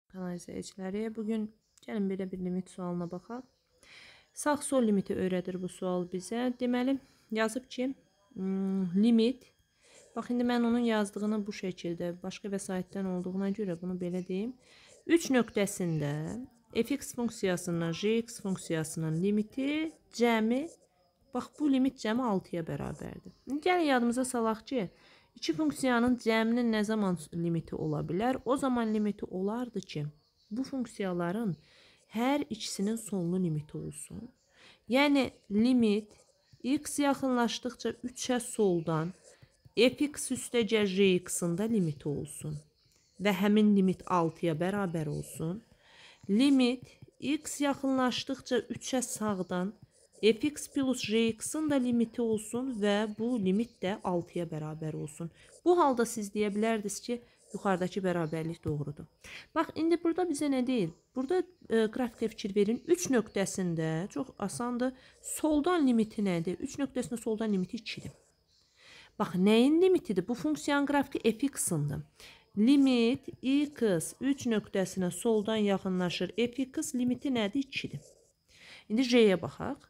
kanal izləyiciləri. Bugün gəlin belə bir limit sualına baxaq. Sağ-sol limiti öyrədir bu sual bizə. Deməli, yazıb ki, limit, bax indi mən onun yazdığını bu şəkildə başqa vəsaitdən olduğuna görə bunu belə deyim. 3 nöqtəsində fx funksiyasından gx funksiyasının limiti cəmi, bax bu limit cəmi 6-ya bərabərdir. Gəlin yadımıza salaq ki, İki funksiyanın cəminin nə zaman limiti ola bilər? O zaman limiti olardı ki, bu funksiyaların hər ikisinin sonlu limiti olsun. Yəni, limit x yaxınlaşdıqca 3-ə soldan fx üstəcə gx-ın da limiti olsun. Və həmin limit 6-ya bərabər olsun. Limit x yaxınlaşdıqca 3-ə sağdan fx plus gx-ın da limiti olsun və bu limit də 6-ya bərabər olsun. Bu halda siz deyə bilərdiniz ki, yuxarıdakı bərabərlik doğrudur. Bax, indi burada bizə nə deyil? Burada qrafikə fikir verin. 3 nöqtəsində, çox asandır, soldan limiti nədir? 3 nöqtəsində soldan limiti 2-dir. Bax, nəyin limitidir? Bu funksiyanın qrafiki fx-ındır. Limit x 3 nöqtəsinə soldan yaxınlaşır. Fx limiti nədir? 2-dir. İndi j-yə baxaq.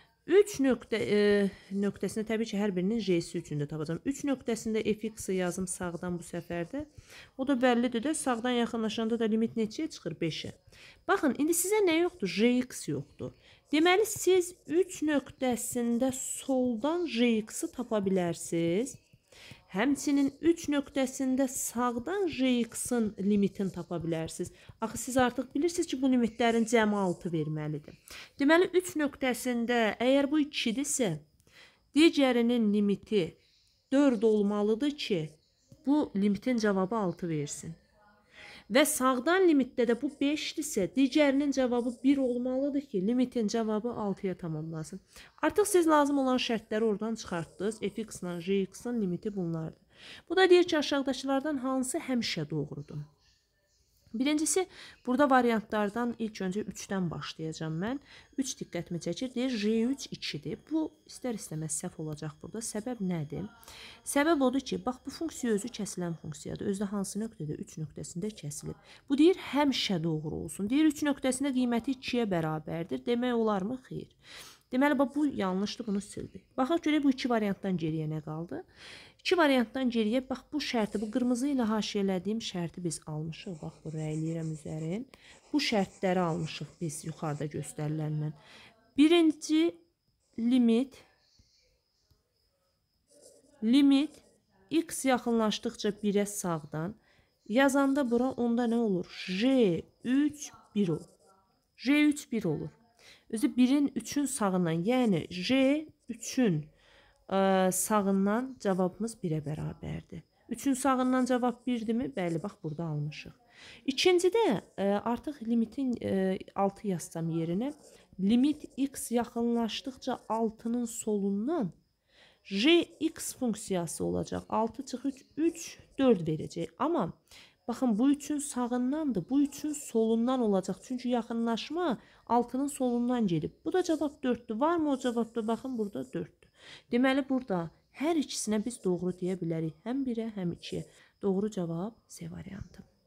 3 nöqtəsində təbii ki, hər birinin j-si üçün də tapacağım. 3 nöqtəsində fx-i yazım sağdan bu səfərdə. O da bəllidir də, sağdan yaxınlaşanda da limit neçəyə çıxır? 5-ə. Baxın, indi sizə nə yoxdur? Jx yoxdur. Deməli, siz 3 nöqtəsində soldan jx-i tapa bilərsiniz. Həmçinin 3 nöqtəsində sağdan jx-ın limitini tapa bilərsiniz. Axı, siz artıq bilirsiniz ki, bu limitlərin cəmi 6 verməlidir. Deməli, 3 nöqtəsində əgər bu 2-dirsə, digərinin limiti 4 olmalıdır ki, bu limitin cavabı 6 versin. Və sağdan limitdə də bu 5-dirsə, digərinin cavabı 1 olmalıdır ki, limitin cavabı 6-ya tamamlasın. Artıq siz lazım olan şərtləri oradan çıxartdınız. Fx ilə gx-ın limiti bunlardır. Bu da deyir ki, aşağıdakılardan hansı həmişə doğrudur? Birincisi, burada variantlardan ilk öncə 3-dən başlayacağım mən. 3 diqqətimi çəkir. Deyir, J3 2-dir. Bu, istər-istəməz səhv olacaq burada. Səbəb nədir? Səbəb odur ki, bax, bu funksiya özü kəsilən funksiyadır. Özdə hansı nöqtədə? 3 nöqtəsində kəsilib. Bu deyir, həmişə doğru olsun. Deyir, 3 nöqtəsində qiyməti 2-yə bərabərdir. Demək olarmı? Xeyr. Deməli, bax, bu yanlışdır, bunu sildik. Baxaq görək, bu 2 variantdan geriyə nə qaldı? 2 variantdan geriyə, bax, bu şərti, bu qırmızı ilə haşiyələdiyim şərti biz almışıq. Bax, bu rəyləyirəm üzərin. Bu şərtləri almışıq biz yuxarıda göstəriləndən. Birinci limit x yaxınlaşdıqca 1-ə sağdan yazanda bura onda nə olur? J3 1 olur. J3 1 olur. Özü 1-in 3-ün sağından, yəni J3-ün sağından cavabımız 1-ə bərabərdir. 3-ün sağından cavab 1-dirmi? Bəli, bax, burada almışıq. İkincidə artıq limitin 6 yazsam yerinə, limit x yaxınlaşdıqca 6-nın solundan gx funksiyası olacaq. 6 çıxı 3, 4 verəcək. Amma baxın, bu 3-ün sağındandır, bu 3-ün solundan olacaq. Çünki yaxınlaşma 6-nın solundan gelib. Bu da cavab 4-dür. Varmı o cavabda? Baxın, burada 4-dür. Deməli, burada hər ikisinə biz doğru deyə bilərik. Həm 1-ə, həm 2-yə. Doğru cavab C variantı.